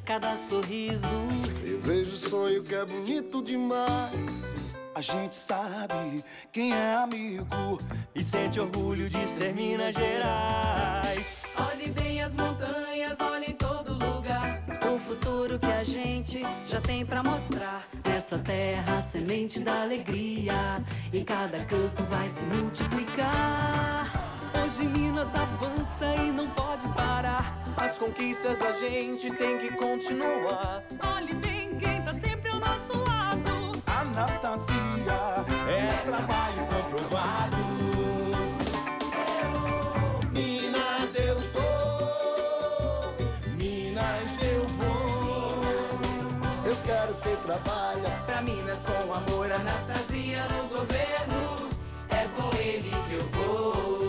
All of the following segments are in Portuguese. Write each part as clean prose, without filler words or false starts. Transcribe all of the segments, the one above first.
cada sorriso. Eu vejo sonho que é bonito demais. A gente sabe quem é amigo e sente orgulho de ser Minas Gerais. Olhe bem as montanhas, olhe em todo lugar. O futuro que a gente já tem pra mostrar. Nessa terra, semente da alegria, em cada canto vai se multiplicar. Hoje Minas avança e não pode parar. As conquistas da gente tem que continuar. Olhe bem quem tá sempre ao nosso lado. Anastasia é trabalho comprovado. Minas eu sou, Minas eu vou. Eu quero quem trabalha Pra Minas com amor, Anastasia no governo. É com ele que eu vou.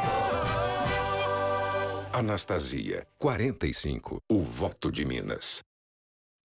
Anastasia, 45, o voto de Minas.